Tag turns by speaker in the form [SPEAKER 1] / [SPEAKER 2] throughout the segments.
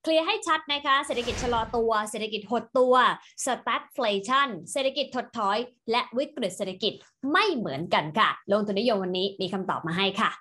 [SPEAKER 1] เคลียร์ให้ชัดนะคะเศรษฐกิจชะลอตัวเศรษฐกิจหดตัว stagflation เศรษฐกิจถดถอยและวิกฤตเศรษฐกิจไม่เหมือนกันค่ะลงทุนนิยมวันนี้มีคำตอบมาให้ค่ะ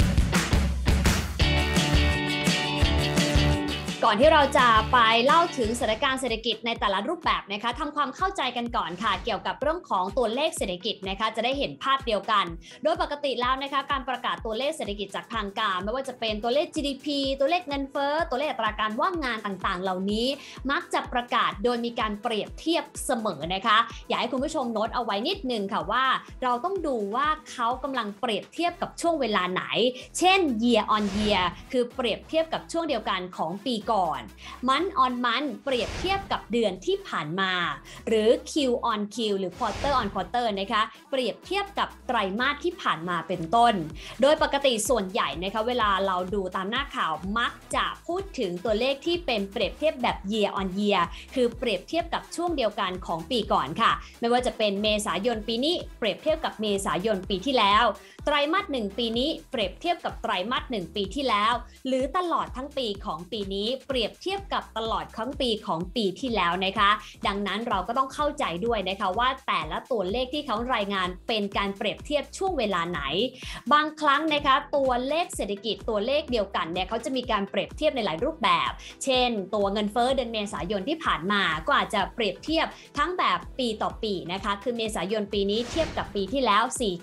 [SPEAKER 1] ก่อนที่เราจะไปเล่าถึงสถานการณ์เศรษฐกิจในแต่ละรูปแบบนะคะทำความเข้าใจกันก่อนค่ะเกี่ยวกับเรื่องของตัวเลขเศรษฐกิจนะคะจะได้เห็นภาพเดียวกันโดยปกติแล้วนะคะการประกาศตัวเลขเศรษฐกิจจากทางการไม่ว่าจะเป็นตัวเลข GDP ตัวเลขเงินเฟ้อตัวเลขอัตราการว่างงานต่างๆเหล่านี้มักจะประกาศโดยมีการเปรียบเทียบเสมอนะคะอยากให้คุณผู้ชมโน้ตเอาไว้นิดนึงค่ะว่าเราต้องดูว่าเขากำลังเปรียบเทียบกับช่วงเวลาไหนเช่น year on year คือเปรียบเทียบกับช่วงเดียวกันของปีก่อนmonth on month เปรียบเทียบกับเดือนที่ผ่านมาหรือ Q on Q หรือ quarter on quarter นะคะเปรียบเทียบกับไตรมาสที่ผ่านมาเป็นต้นโดยปกติส่วนใหญ่นะคะเวลาเราดูตามหน้าข่าวมักจะพูดถึงตัวเลขที่เป็นเปรียบเทียบแบบ year on year คือเปรียบเทียบกับช่วงเดียวกันของปีก่อนค่ะไม่ว่าจะเป็นเมษายนปีนี้เปรียบเทียบกับเมษายนปีที่แล้วไตรมาส1ปีนี้เปรียบเทียบกับไตรมาส1ปีที่แล้วหรือตลอดทั้งปีของปีนี้เปรียบเทียบกับตลอดทั้งปีของปีที่แล้วนะคะดังนั้นเราก็ต้องเข้าใจด้วยนะคะว่าแต่ละตัวเลขที่เขารายงานเป็นการเปรียบเทียบช่วงเวลาไหนบางครั้งนะคะตัวเลขเศรษฐกิจตัวเลขเดียวกันเนี่ยเขาจะมีการเปรียบเทียบในหลายรูปแบบเช่นตัวเงินเฟ้อเดือนเมษายนที่ผ่านมาก็อาจจะเปรียบเทียบทั้งแบบปีต่อปีนะคะคือเมษายนปีนี้เทียบกับปีที่แล้ว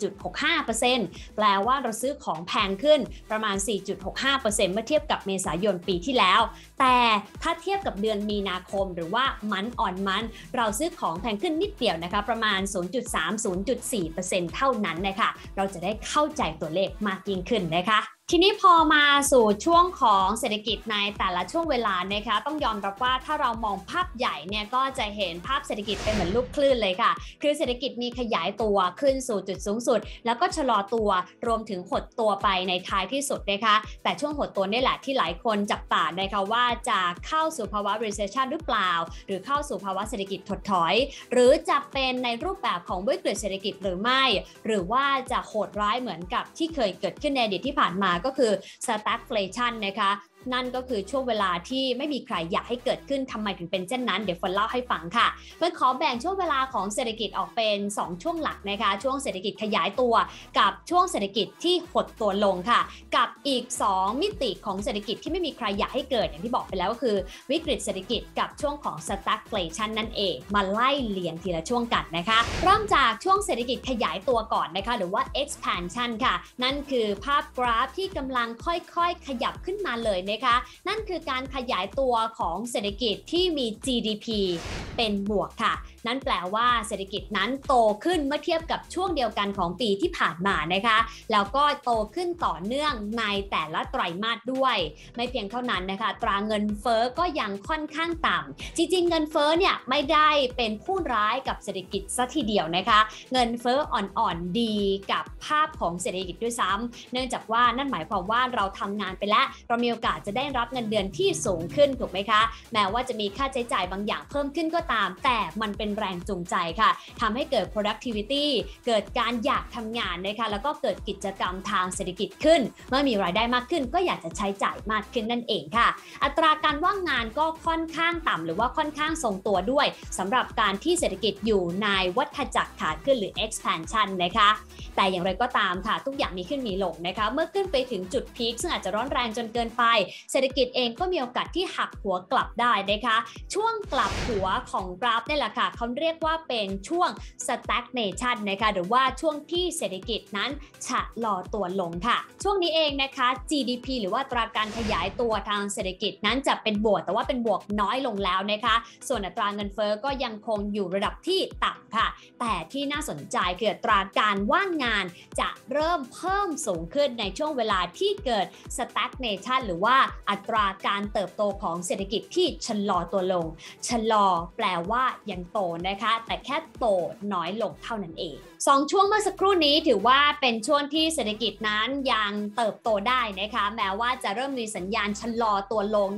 [SPEAKER 1] 4.65% แปลว่าเราซื้อของแพงขึ้นประมาณ 4.65% เมื่อเทียบกับเมษายนปีที่แล้วแต่ถ้าเทียบกับเดือนมีนาคมหรือว่าmonth on month เราซื้อของแพงขึ้นนิดเดียวนะคะประมาณ 0.3-0.4% เท่านั้นนะคะเราจะได้เข้าใจตัวเลขมากยิ่งขึ้นนะคะทีนี้พอมาสู่ช่วงของเศรษฐกิจในแต่ละช่วงเวลานะคะต้องยอมรับว่าถ้าเรามองภาพใหญ่เนี่ยก็จะเห็นภาพเศรษฐกิจเป็นเหมือนลูกคลื่นเลยค่ะคือเศรษฐกิจมีขยายตัวขึ้นสู่จุดสูงสุดแล้วก็ชะลอตัวรวมถึงหดตัวไปในท้ายที่สุดนะคะแต่ช่วงหดตัวนี่แหละที่หลายคนจับตานะคะว่าจะเข้าสู่ภาวะ recession หรือเปล่าหรือเข้าสู่ภาวะเศรษฐกิจถดถอยหรือจะเป็นในรูปแบบของวิกฤตเศรษฐกิจหรือไม่หรือว่าจะโหดร้ายเหมือนกับที่เคยเกิดขึ้นในอดีตที่ผ่านมาก็คือ stagflation นะคะนั่นก็คือช่วงเวลาที่ไม่มีใครอยากให้เกิดขึ้นทำไมถึงเป็นเช่นนั้นเดี๋ยวฝนเล่าให้ฟังค่ะเพื่อขอแบ่งช่วงเวลาของเศรษฐกิจออกเป็น2ช่วงหลักนะคะช่วงเศรษฐกิจขยายตัวกับช่วงเศรษฐกิจที่หดตัวลงค่ะกับอีก2มิติของเศรษฐกิจที่ไม่มีใครอยากให้เกิดอย่างที่บอกไปแล้วก็คือวิกฤตเศรษฐกิจกับช่วงของ stagflation นั่นเองมาไล่เลียงทีละช่วงกันนะคะเริ่มจากช่วงเศรษฐกิจขยายตัวก่อนนะคะหรือว่า expansion ค่ะนั่นคือภาพกราฟที่กำลังค่อยๆขยับขึ้นมาเลยนะคะนั่นคือการขยายตัวของเศรษฐกิจที่มี GDP เป็นบวกค่ะนั่นแปลว่าเศรษฐกิจนั้นโตขึ้นเมื่อเทียบกับช่วงเดียวกันของปีที่ผ่านมานะคะแล้วก็โตขึ้นต่อเนื่องในแต่ละไตรมาสด้วยไม่เพียงเท่านั้นนะคะตราเงินเฟ้อก็ยังค่อนข้างต่ำจริงๆเงินเฟ้อเนี่ยไม่ได้เป็นผู้ร้ายกับเศรษฐกิจซะทีเดียวนะคะเงินเฟ้ออ่อนๆดีกับภาพของเศรษฐกิจด้วยซ้ำเนื่องจากว่านั่นหมายความว่าเราทำงานไปแล้วเรามีโอกาสจะได้รับเงินเดือนที่สูงขึ้นถูกไหมคะแม้ว่าจะมีค่าใช้จ่ายบางอย่างเพิ่มขึ้นก็ตามแต่มันเป็นแรงจูงใจค่ะทำให้เกิด productivity เกิดการอยากทำงานนะคะแล้วก็เกิดกิจกรรมทางเศรษฐกิจขึ้นเมื่อมีรายได้มากขึ้นก็อยากจะใช้จ่ายมากขึ้นนั่นเองค่ะอัตราการว่างงานก็ค่อนข้างต่ำหรือว่าค่อนข้างทรงตัวด้วยสำหรับการที่เศรษฐกิจอยู่ในวัฏจักรขาขึ้นหรือ expansion นะคะแต่อย่างไรก็ตามค่ะทุกอย่างมีขึ้นมีลงนะคะเมื่อขึ้นไปถึงจุดพีคซึ่งอาจจะร้อนแรงจนเกินไปเศรษฐกิจเองก็มีโอกาสที่หักหัวกลับได้นะคะช่วงกลับหัวของกราฟนี่แหละค่ะเขาเรียกว่าเป็นช่วง stagnation นะคะหรือว่าช่วงที่เศรษฐกิจนั้นชะลอตัวลงค่ะช่วงนี้เองนะคะ GDP หรือว่าอัตราการขยายตัวทางเศรษฐกิจนั้นจะเป็นบวกแต่ว่าเป็นบวกน้อยลงแล้วนะคะส่วนอัตราเงินเฟ้อก็ยังคงอยู่ระดับที่ต่ำค่ะแต่ที่น่าสนใจคืออัตราการว่างงานจะเริ่มเพิ่มสูงขึ้นในช่วงเวลาที่เกิด stagnation หรือว่าอัตราการเติบโตของเศรษฐกิจที่ชะลอตัวลงชะลอแปลว่ายังโตนะคะแต่แค่โตน้อยลงเท่านั้นเอง2ช่วงเมื่อสักครู่นี้ถือว่าเป็นช่วงที่เศรษฐกิจนั้นยังเติบโตได้นะคะแม้ว่าจะเริ่มมีสัญญาณชะลอตัวลงในช่วง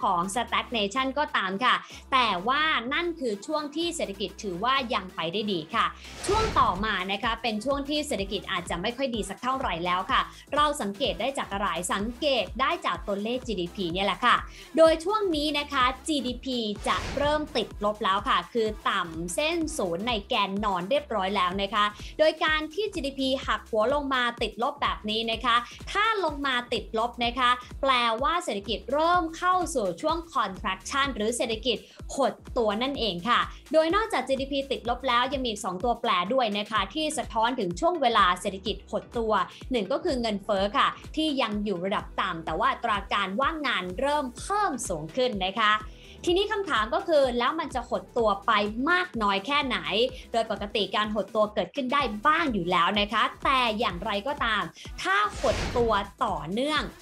[SPEAKER 1] ของ stagnation ก็ตามค่ะแต่ว่านั่นคือช่วงที่เศรษฐกิจถือว่ายังไปได้ดีค่ะช่วงต่อมานะคะเป็นช่วงที่เศรษฐกิจอาจจะไม่ค่อยดีสักเท่าไหร่แล้วค่ะเราสังเกตได้จากอะไรสังเกตได้จากตัวเลข GDP เนี่ยแหละค่ะโดยช่วงนี้นะคะ GDP จะเริ่มติดลบแล้วค่ะคือต่ำเส้นศูนย์ในแกนนอนเรียบร้อยแล้วนะคะโดยการที่ GDP หักหัวลงมาติดลบแบบนี้นะคะถ้าลงมาติดลบนะคะแปลว่าเศรษฐกิจเริ่มเข้าสู่ช่วง contraction หรือเศรษฐกิจหดตัวนั่นเองค่ะโดยนอกจาก GDP ติดลบแล้วยังมีอีก2ตัวแปรด้วยนะคะที่สะท้อนถึงช่วงเวลาเศรษฐกิจหดตัว1ก็คือเงินเฟ้อค่ะที่ยังอยู่ระดับต่ำแต่ว่าอัตราการว่างงานเริ่มเพิ่มสูงขึ้นนะคะทีนี้คำถามก็คือแล้วมันจะหดตัวไปมากน้อยแค่ไหนโดยปกติการหดตัวเกิดขึ้นได้บ้างอยู่แล้วนะคะแต่อย่างไรก็ตามถ้าหดตัวต่อเนื่อง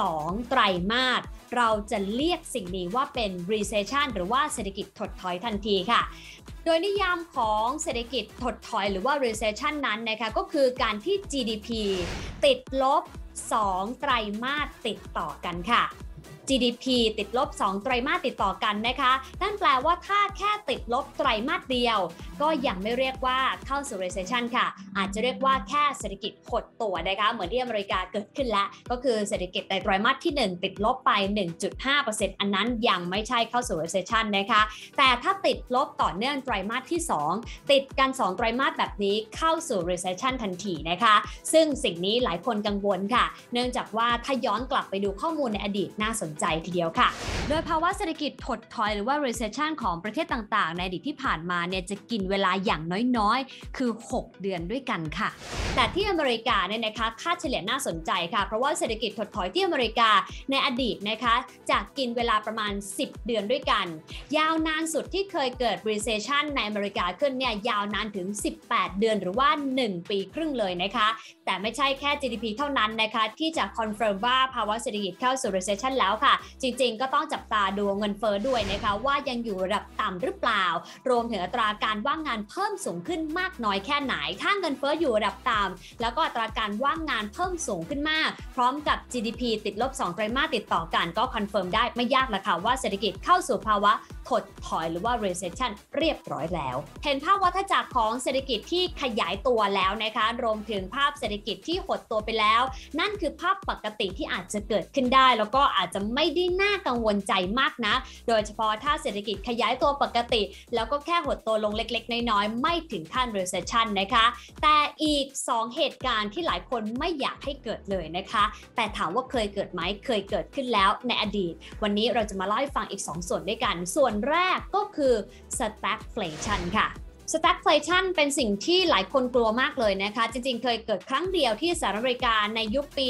[SPEAKER 1] 2ไตรมาสเราจะเรียกสิ่งนี้ว่าเป็น recession หรือว่าเศรษฐกิจถดถอยทันทีค่ะโดยนิยามของเศรษฐกิจถดถอยหรือว่า recession นั้นนะคะก็คือการที่ GDP ติดลบ2ไตรมาสติดต่อกันค่ะGDP ติดลบ2ไตรมาสติดต่อกันนะคะนั่นแปลว่าถ้าแค่ติดลบไตรมาสเดียวก็ยังไม่เรียกว่าเข้าสู่ recession ค่ะอาจจะเรียกว่าแค่เศรษฐกิจหดตัวนะคะเหมือนที่อเมริกาเกิดขึ้นแล้วก็คือเศรษฐกิจในไตรมาสที่1ติดลบไป 1.5% อันนั้นยังไม่ใช่เข้าสู่ recession นะคะแต่ถ้าติดลบต่อเนื่องไตรมาสที่2ติดกัน2ไตรมาสแบบนี้เข้าสู่ recession ทันทีนะคะซึ่งสิ่งนี้หลายคนกังวลค่ะเนื่องจากว่าถ้าย้อนกลับไปดูข้อมูลในอดีตน่าสนใจทีเดียวค่ะโดยภาวะเศรษฐกิจถดถอยหรือว่า recession ของประเทศต่างๆในอดีตที่ผ่านมาเนี่ยจะกินเวลาอย่างน้อยๆคือ6เดือนด้วยกันค่ะแต่ที่อเมริกาเนี่ยนะคะค่าเฉลี่ยน่าสนใจค่ะเพราะว่าเศรษฐกิจถดถอยที่อเมริกาในอดีตนะคะจะกินเวลาประมาณ10เดือนด้วยกันยาวนานสุดที่เคยเกิด recession ในอเมริกาขึ้นเนี่ยยาวนานถึง18เดือนหรือว่า1ปีครึ่งเลยนะคะแต่ไม่ใช่แค่ GDP เท่านั้นนะคะที่จะคอนเฟิร์มว่าภาวะเศรษฐกิจเข้าสู่ recession แล้วค่ะจริงๆก็ต้องจับตาดูเงินเฟ้อด้วยนะคะว่ายังอยู่ระดับต่ำหรือเปล่ารวมถึงอัตราการว่างงานเพิ่มสูงขึ้นมากน้อยแค่ไหนถ้าเงินเฟ้ออยู่ระดับต่ำแล้วก็อัตราการว่างงานเพิ่มสูงขึ้นมากพร้อมกับ GDP ติดลบ2ไตรมาสติดต่อกันก็คอนเฟิร์มได้ไม่ยากละค่ะว่าเศรษฐกิจเข้าสู่ภาวะถดถอยหรือว่า recession เรียบร้อยแล้วเห็นภาพวัฏจักรของเศรษฐกิจที่ขยายตัวแล้วนะคะรวมถึงภาพเศรษฐกิจที่หดตัวไปแล้วนั่นคือภาพปกติที่อาจจะเกิดขึ้นได้แล้วก็อาจจะไม่ได้น่ากังวลใจมากนะโดยเฉพาะถ้าเศรษฐกิจขยายตัวปกติแล้วก็แค่หดตัวลงเล็กๆน้อยๆไม่ถึงขั้น recession นะคะแต่อีก2เหตุการณ์ที่หลายคนไม่อยากให้เกิดเลยนะคะแต่ถามว่าเคยเกิดไหมเคยเกิดขึ้นแล้วในอดีตวันนี้เราจะมาเล่าให้ฟังอีก2ส่วนด้วยกันส่วนแรกก็คือ stagflation ค่ะstagflation เป็นสิ่งที่หลายคนกลัวมากเลยนะคะจริงๆเคยเกิดครั้งเดียวที่สหรัฐอเมริกาในยุคปี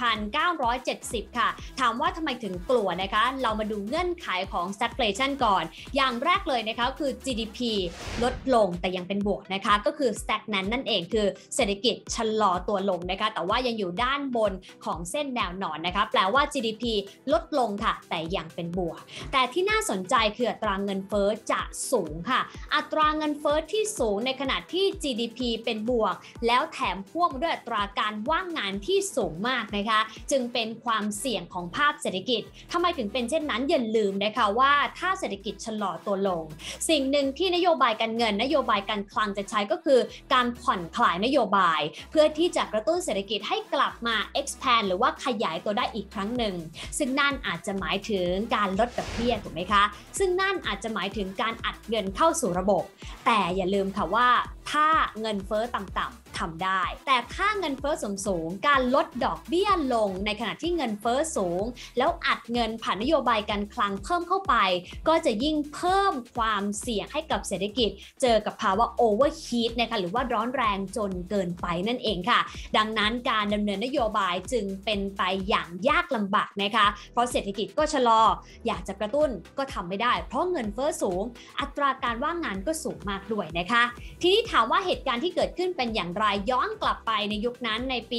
[SPEAKER 1] 1970 ค่ะถามว่าทำไมถึงกลัวนะคะเรามาดูเงื่อนไขของ stagflation ก่อนอย่างแรกเลยนะคะคือ GDP ลดลงแต่ยังเป็นบวกนะคะก็คือ stagnant นั่นเองคือเศรษฐกิจชะลอตัวลงนะคะแต่ว่ายังอยู่ด้านบนของเส้นแนวนอนนะคะแปลว่า GDP ลดลงค่ะแต่ยังเป็นบวกแต่ที่น่าสนใจคืออัตราเงินเฟ้อจะสูงค่ะอัตราเงินเฟ้อที่สูงในขณะที่ GDP เป็นบวกแล้วแถมพ่วงด้วยอัตราการว่างงานที่สูงมากนะคะจึงเป็นความเสี่ยงของภาพเศรษฐกิจทำไมถึงเป็นเช่นนั้นอย่าลืมนะคะว่าถ้าเศรษฐกิจชะลอตัวลงสิ่งหนึ่งที่นโยบายการเงินนโยบายการคลังจะใช้ก็คือการผ่อนคลายนโยบายเพื่อที่จะกระตุ้นเศรษฐกิจให้กลับมา expand หรือว่าขยายตัวได้อีกครั้งหนึ่งซึ่งนั่นอาจจะหมายถึงการลดดอกเบี้ยถูกไหมคะซึ่งนั่นอาจจะหมายถึงการอัดเงินเข้าสู่ระบบแต่อย่าลืมค่ะว่าถ้าเงินเฟ้อต่ำๆทำได้แต่ถ้าเงินเฟ้อสูงการลดดอกเบี้ยลงในขณะที่เงินเฟ้อสูงแล้วอัดเงินผ่านนโยบายการคลังเพิ่มเข้าไปก็จะยิ่งเพิ่มความเสี่ยงให้กับเศรษฐกิจเจอกับภาวะโอเวอร์ฮีทนะคะหรือว่าร้อนแรงจนเกินไปนั่นเองค่ะดังนั้นการดำเนินนโยบายจึงเป็นไปอย่างยากลำบากนะคะเพราะเศรษฐกิจก็ชะลออยากจะกระตุ้นก็ทำไม่ได้เพราะเงินเฟ้อสูงอัตราการว่างงานก็สูงมากด้วยนะคะทีนี้ถามว่าเหตุการณ์ที่เกิดขึ้นเป็นอย่างไรไรย้อนกลับไปในยุคนั้นในปี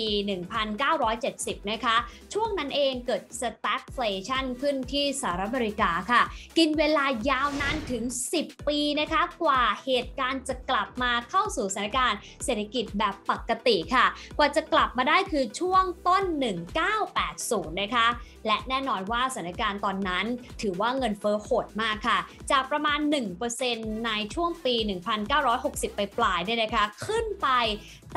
[SPEAKER 1] 1970 นะคะช่วงนั้นเองเกิด stagflation ขึ้นที่สหรัฐอเมริกาค่ะกินเวลายาวนานถึง 10 ปีนะคะกว่าเหตุการณ์จะกลับมาเข้าสู่สถานการณ์เศรษฐกิจแบบปกติค่ะกว่าจะกลับมาได้คือช่วงต้น 1980 นะคะและแน่นอนว่าสถานการณ์ตอนนั้นถือว่าเงินเฟ้อโหดมากค่ะจากประมาณ 1% ในช่วงปี 1960 ไปปลายเนี่ยนะคะขึ้นไปแต่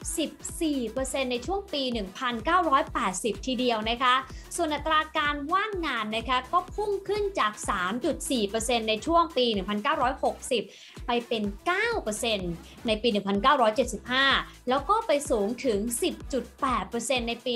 [SPEAKER 1] 14% ในช่วงปี 1980 ทีเดียวนะคะส่วนอัตราการว่างงานนะคะก็พุ่งขึ้นจาก 3.4% ในช่วงปี 1960 ไปเป็น 9% ในปี 1975 แล้วก็ไปสูงถึง 10.8% ในปี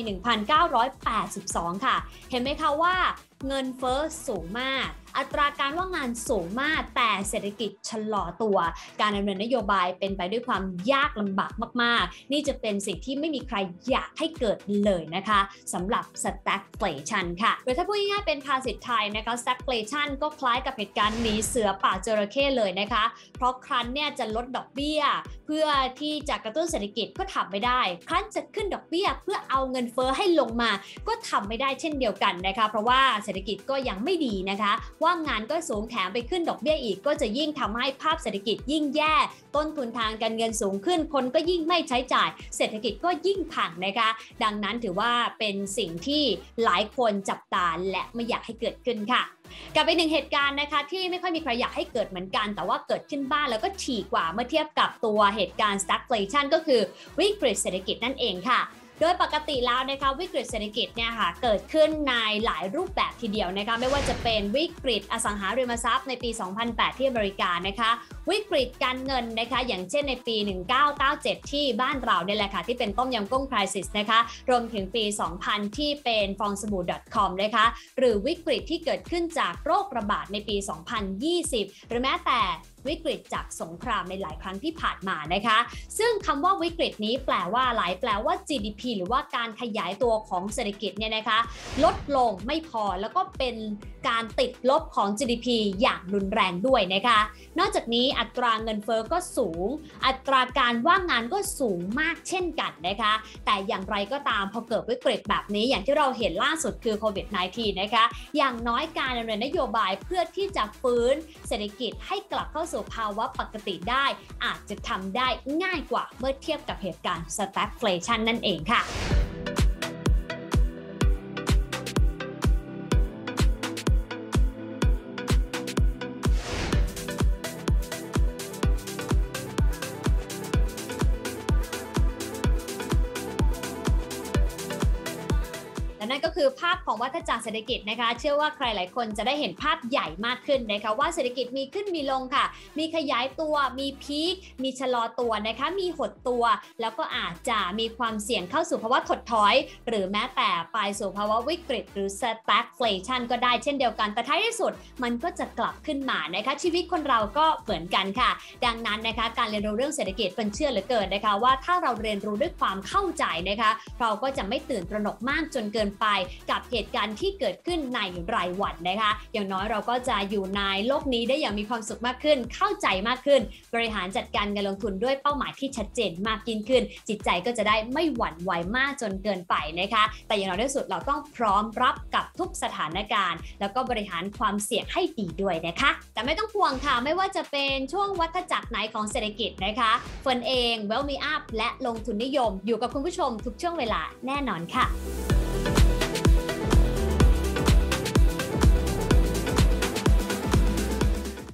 [SPEAKER 1] 1982 ค่ะเห็นไหมคะว่าเงินเฟ้อสูงมากอัตราการว่างงานสูงมากแต่เศรษฐกิจชะลอตัวการดำเนินนโยบายเป็นไปด้วยความยากลำบากมากๆนี่จะเป็นสิ่งที่ไม่มีใครอยากให้เกิดเลยนะคะสำหรับ stagflation ค่ะหรือถ้าพูดง่ายๆเป็นภาษิตไทยนะคะ stagflation ก็คล้ายกับเหตุการณ์หนีเสือป่าจระเข้เลยนะคะเพราะครั้นเนี่ยจะลดดอกเบี้ยเพื่อที่จะกระตุ้นเศรษฐกิจก็ทำไม่ได้ครั้นจะขึ้นดอกเบี้ยเพื่อเอาเงินเฟ้อให้ลงมาก็ทำไม่ได้เช่นเดียวกันนะคะเพราะว่าเศรษฐกิจก็ยังไม่ดีนะคะว่างงานก็สูงแถมไปขึ้นดอกเบี้ยอีกก็จะยิ่งทำให้ภาพเศรษฐกิจยิ่งแย่ต้นทุนทางการเงินสูงขึ้นคนก็ยิ่งไม่ใช้จ่ายเศรษฐกิจก็ยิ่งพังนะคะดังนั้นถือว่าเป็นสิ่งที่หลายคนจับตาและไม่อยากให้เกิดขึ้นค่ะกับอีกหนึ่งเหตุการณ์นะคะที่ไม่ค่อยมีใครอยากให้เกิดเหมือนกันแต่ว่าเกิดขึ้นบ้างแล้วก็ถี่กว่าเมื่อเทียบกับตัวเหตุการณ์ stagflation ก็คือวิกฤตเศรษฐกิจนั่นเองค่ะโดยปกติแล้วนะคะวิกฤตเศรษฐกิจเนี่ยค่ะเกิดขึ้นในหลายรูปแบบทีเดียวนะคะไม่ว่าจะเป็นวิกฤตอสังหาริมทรัพย์ในปี 2008 ที่อเมริกานะคะวิกฤตการเงินนะคะอย่างเช่นในปี 1997 ที่บ้านเราเนี่ยแหละค่ะที่เป็นต้มยำกุ้ง crisis นะคะรวมถึงปี 2000 ที่เป็นฟองสบู่ .com นะคะหรือวิกฤตที่เกิดขึ้นจากโรคระบาดในปี 2020 หรือแม้แต่วิกฤตจากสงครามในหลายครั้งที่ผ่านมานะคะซึ่งคำว่าวิกฤตนี้แปลว่าอะไรแปลว่า GDP หรือว่าการขยายตัวของเศรษฐกิจเนี่ยนะคะลดลงไม่พอแล้วก็เป็นการติดลบของ GDP อย่างรุนแรงด้วยนะคะนอกจากนี้อัตราเงินเฟ้อก็สูงอัตราการว่างงานก็สูงมากเช่นกันนะคะแต่อย่างไรก็ตามพอเกิดวิกฤตแบบนี้อย่างที่เราเห็นล่าสุดคือโควิด -19 นะคะอย่างน้อยการดำเนินนโยบายเพื่อที่จะฟื้นเศรษฐกิจให้กลับเข้าสู่ภาวะปกติได้อาจจะทำได้ง่ายกว่าเมื่อเทียบกับเหตุการณ์ stagflation นั่นเองค่ะและนั่นก็คือภาพของวัฏจักรเศรษฐกิจนะคะเชื่อว่าใครหลายคนจะได้เห็นภาพใหญ่มากขึ้นนะคะว่าเศรษฐกิจมีขึ้นมีลงค่ะมีขยายตัวมีพีคมีชะลอตัวนะคะมีหดตัวแล้วก็อาจจะมีความเสี่ยงเข้าสู่ภาวะถดถอยหรือแม้แต่ไปสู่ภาวะวิกฤตหรือ stagflation ก็ได้เช่นเดียวกันแต่ท้ายที่สุดมันก็จะกลับขึ้นมานะคะชีวิตคนเราก็เหมือนกันค่ะดังนั้นนะคะการเรียนรู้เรื่องเศรษฐกิจเป็นเชื่อเหลือเกินนะคะว่าถ้าเราเรียนรู้ด้วยความเข้าใจนะคะเราก็จะไม่ตื่นตระหนกมากจนเกินไปกับเหตุการณ์ที่เกิดขึ้นในรายวันนะคะอย่างน้อยเราก็จะอยู่ในโลกนี้ได้อย่างมีความสุขมากขึ้นเข้าใจมากขึ้นบริหารจัดการเงินลงทุนด้วยเป้าหมายที่ชัดเจนมากยิ่งขึ้นจิตใจก็จะได้ไม่หวั่นไหวมากจนเกินไปนะคะแต่อย่างน้อยที่สุดเราต้องพร้อมรับกับทุกสถานการณ์แล้วก็บริหารความเสี่ยงให้ดีด้วยนะคะแต่ไม่ต้องห่วงค่ะไม่ว่าจะเป็นช่วงวัฏจักรไหนของเศรษฐกิจนะคะเฟิร์นเอง Wealth Me Up และลงทุนนิยมอยู่กับคุณผู้ชมทุกช่วงเวลาแน่นอนค่ะ